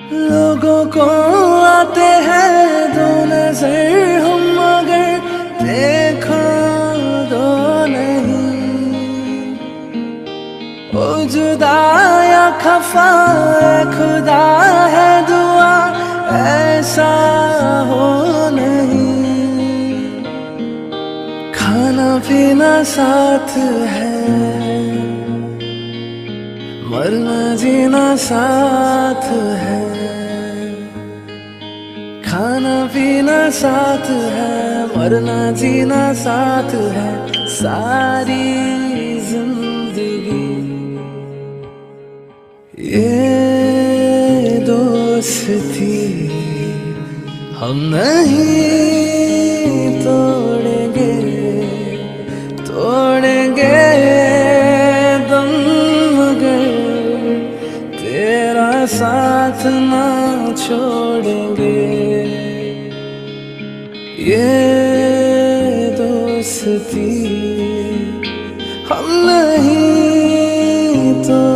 लोगों को आते हैं दो नजर, हम मगर देखो दो नहीं। ओ जुदा या खफा खुदा है दुआ ऐसा हो नहीं। खाना पीना साथ है, मरना जीना साथ है। खाना पीना साथ है, मरना जीना साथ है। सारी जिंदगी ये दोस्ती हम नहीं तोड़ेंगे, तोड़ेंगे दम मगर तेरा साथ ना छोड़ेंगे। ये दोस्ती हम नहीं तो